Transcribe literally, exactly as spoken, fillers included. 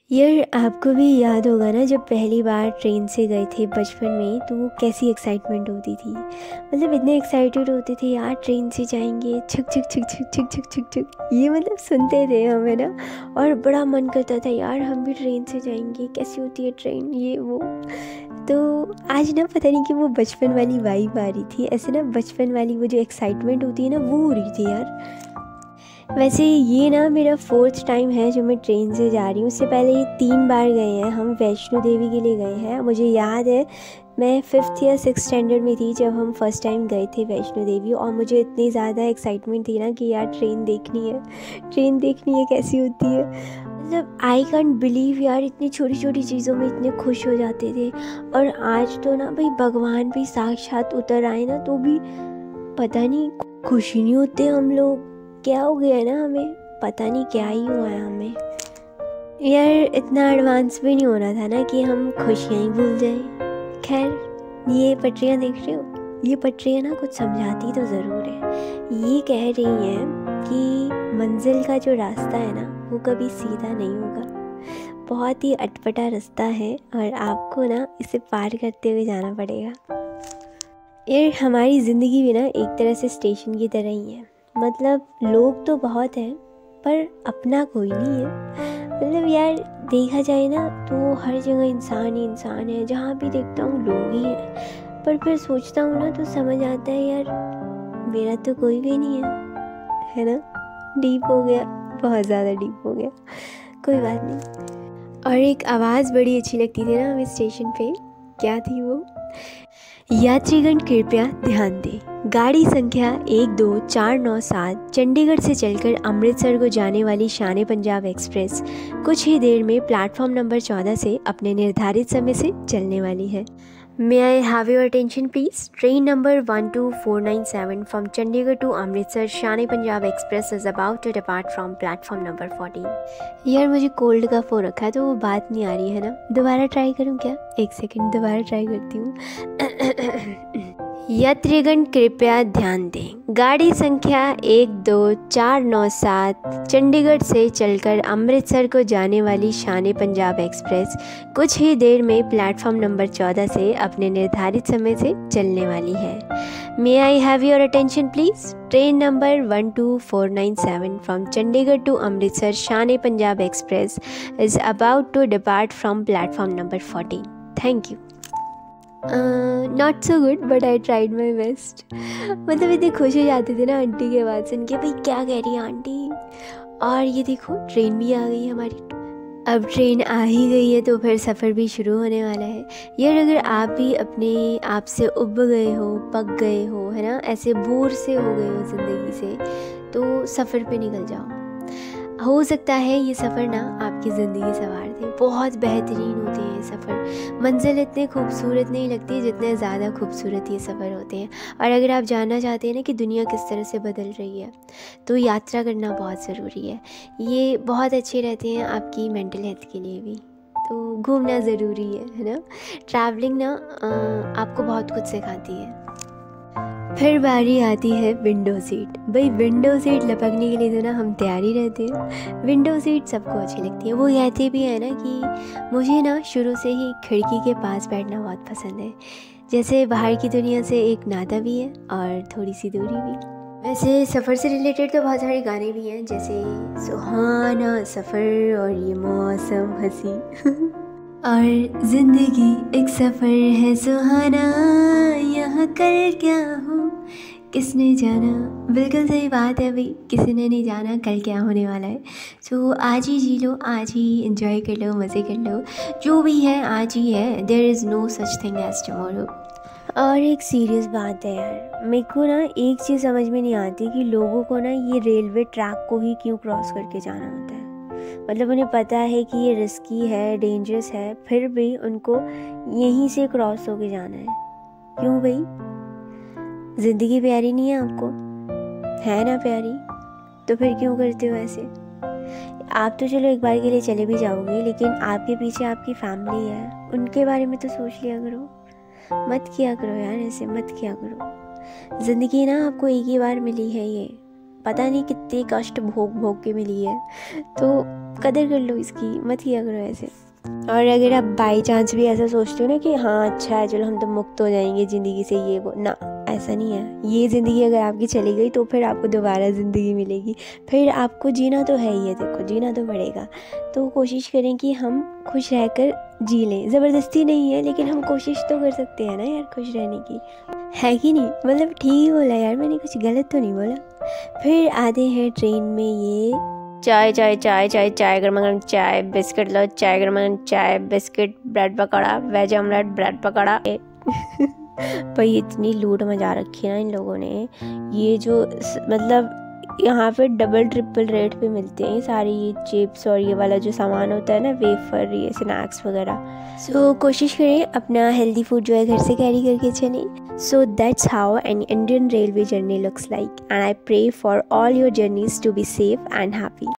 यार आपको भी याद होगा ना, जब पहली बार ट्रेन से गए थे बचपन में तो वो कैसी एक्साइटमेंट होती थी। मतलब इतने एक्साइटेड होते थे यार, ट्रेन से जाएंगे, छुक छुक छुक छुक छुक छुक छुक छुक, ये मतलब सुनते थे हम, है ना। और बड़ा मन करता था यार हम भी ट्रेन से जाएंगे, कैसी होती है ट्रेन, ये वो। तो आज ना पता नहीं कि वो बचपन वाली वाइब आ रही थी, ऐसे ना बचपन वाली वो जो एक्साइटमेंट होती है ना, वो हो रही थी यार। वैसे ये ना मेरा फोर्थ टाइम है जो मैं ट्रेन से जा रही हूँ। उससे पहले ये तीन बार गए हैं हम, वैष्णो देवी के लिए गए हैं। मुझे याद है मैं फिफ्थ या सिक्स स्टैंडर्ड में थी जब हम फर्स्ट टाइम गए थे वैष्णो देवी, और मुझे इतनी ज़्यादा एक्साइटमेंट थी ना कि यार ट्रेन देखनी है, ट्रेन देखनी है कैसी होती है। मतलब आई कैंट बिलीव यार, इतनी छोटी छोटी चीज़ों में इतने खुश हो जाते थे। और आज तो ना भाई भगवान भी साक्षात उतर आए ना तो भी पता नहीं खुश ही नहीं होते हम लोग। क्या हो गया है ना हमें, पता नहीं क्या ही हुआ है हमें। यार इतना एडवांस भी नहीं होना था ना कि हम खुशियाँ ही भूल जाएं। खैर ये पटरियाँ देख रहे हो, ये पटरियाँ ना कुछ समझाती तो ज़रूर है। ये कह रही हैं कि मंजिल का जो रास्ता है ना वो कभी सीधा नहीं होगा, बहुत ही अटपटा रास्ता है और आपको ना इसे पार करते हुए जाना पड़ेगा। यार हमारी ज़िंदगी भी ना एक तरह से स्टेशन की तरह ही है। मतलब लोग तो बहुत हैं पर अपना कोई नहीं है। मतलब यार देखा जाए ना तो हर जगह इंसान ही इंसान है, जहाँ भी देखता हूँ लोग ही हैं। पर फिर सोचता हूँ ना तो समझ आता है यार मेरा तो कोई भी नहीं है, है ना। डीप हो गया, बहुत ज़्यादा डीप हो गया, कोई बात नहीं। और एक आवाज़ बड़ी अच्छी लगती थी ना हमें स्टेशन पे, क्या थी वो? यात्रीगण कृपया ध्यान दें, गाड़ी संख्या एक दो चार नौ सात चंडीगढ़ से चलकर अमृतसर को जाने वाली शान ए पंजाब एक्सप्रेस कुछ ही देर में प्लेटफॉर्म नंबर चौदह से अपने निर्धारित समय से चलने वाली है। May I have your attention please. Train number one two four nine seven from Chandigarh to Amritsar Shan e Punjab express is about to depart from platform number fourteen. यार मुझे कोल्ड का फो रखा है तो वो बात नहीं आ रही है ना, दोबारा ट्राई करूँ क्या? एक सेकेंड, दोबारा ट्राई करती हूँ। यात्रीगण कृपया ध्यान दें, गाड़ी संख्या एक दो चार नौ सात चंडीगढ़ से चलकर अमृतसर को जाने वाली शान ए पंजाब एक्सप्रेस कुछ ही देर में प्लेटफॉर्म नंबर चौदह से अपने निर्धारित समय से चलने वाली है। May I have your attention please. Train number one two four nine seven from Chandigarh to Amritsar Shan e Punjab express is about to depart from platform number fourteen. Thank you. Not so good but I tried my best. मतलब इतने खुश हो जाते थे ना aunty की आवाज़ सुन के, भाई क्या कह रही है आंटी। और ये देखो ट्रेन भी आ गई है हमारी। अब ट्रेन आ ही गई है तो फिर सफ़र भी शुरू होने वाला है। यार अगर आप भी अपने आप से उब गए हो, पक गए हो, है ना, ऐसे बोर से हो गए हो ज़िंदगी से, तो सफ़र पे निकल जाओ। हो सकता है ये सफ़र ना आपकी ज़िंदगी संवार दे। बहुत बेहतरीन होते हैं ये सफ़र। मंजिल इतने खूबसूरत नहीं लगती जितने ज़्यादा खूबसूरत ये सफ़र होते हैं। और अगर आप जानना चाहते हैं ना कि दुनिया किस तरह से बदल रही है तो यात्रा करना बहुत ज़रूरी है। ये बहुत अच्छे रहते हैं आपकी मेंटल हेल्थ के लिए भी, तो घूमना ज़रूरी है है ना। ट्रैवलिंग ना आपको बहुत कुछ सिखाती है। फिर बारी आती है विंडो सीट। भाई विंडो सीट लपकने के लिए तो ना हम तैयार ही रहते हैं। विंडो सीट सबको अच्छी लगती है। वो कहते भी है ना कि मुझे ना शुरू से ही खिड़की के पास बैठना बहुत पसंद है। जैसे बाहर की दुनिया से एक नाता भी है और थोड़ी सी दूरी भी। वैसे सफ़र से रिलेटेड तो बहुत सारे गाने भी हैं, जैसे सुहाना सफ़र और ये मौसम हंसी और ज़िंदगी एक सफ़र है सुहाना, यहाँ कल क्या हो किसने जाना। बिल्कुल सही बात है भाई, किसी ने नहीं जाना कल क्या होने वाला है। सो आज ही जी लो, आज ही एंजॉय कर लो, मज़े कर लो, जो भी है आज ही है। There is no such thing as tomorrow. और एक सीरियस बात है यार, मेरे को ना एक चीज़ समझ में नहीं आती कि लोगों को ना ये रेलवे ट्रैक को ही क्यों क्रॉस करके जाना होता है। मतलब उन्हें पता है कि ये रिस्की है, डेंजरस है, फिर भी उनको यहीं से क्रॉस होके जाना है। क्यों भाई? ज़िंदगी प्यारी नहीं है आपको? है ना प्यारी, तो फिर क्यों करते हो ऐसे? आप तो चलो एक बार के लिए चले भी जाओगे, लेकिन आपके पीछे आपकी फैमिली है, उनके बारे में तो सोच लिया करो। मत किया करो यार ऐसे, मत किया करो। ज़िंदगी ना आपको एक ही बार मिली है, ये पता नहीं कितने कष्ट भोग भोग के मिली है, तो कदर कर लो इसकी, मत किया करो ऐसे। और अगर आप बाई चांस भी ऐसा सोचते हो ना कि हाँ अच्छा है चलो हम तो मुक्त हो जाएंगे ज़िंदगी से, ये वो ना, ऐसा नहीं है। ये ज़िंदगी अगर आपकी चली गई तो फिर आपको दोबारा ज़िंदगी मिलेगी, फिर आपको जीना तो है ही है, देखो जीना तो पड़ेगा। तो कोशिश करें कि हम खुश रहकर जी लें, ज़बरदस्ती नहीं है लेकिन हम कोशिश तो कर सकते हैं ना यार खुश रहने की, है कि नहीं? मतलब ठीक ही बोला यार मैंने, कुछ गलत तो नहीं बोला। फिर आते हैं ट्रेन में ये चाय चाय चाय चाय चाय गर्मा गर्म चाय, बिस्किट लो चाय गर्मा गर्म चाय, biscuit, bread pakora, veg omelette, bread pakora. पर ये इतनी लूट मचा रखी है ना इन लोगों ने, ये जो मतलब यहाँ पे डबल ट्रिपल रेट पे मिलते हैं सारी ये चिप्स और ये वाला जो सामान होता है ना, वेफर, ये स्नैक्स वगैरह। सो so, कोशिश करें अपना हेल्दी फूड जो है घर से कैरी करके चलें। So that's how an Indian railway journey looks like, and I pray for all your journeys to be safe and happy.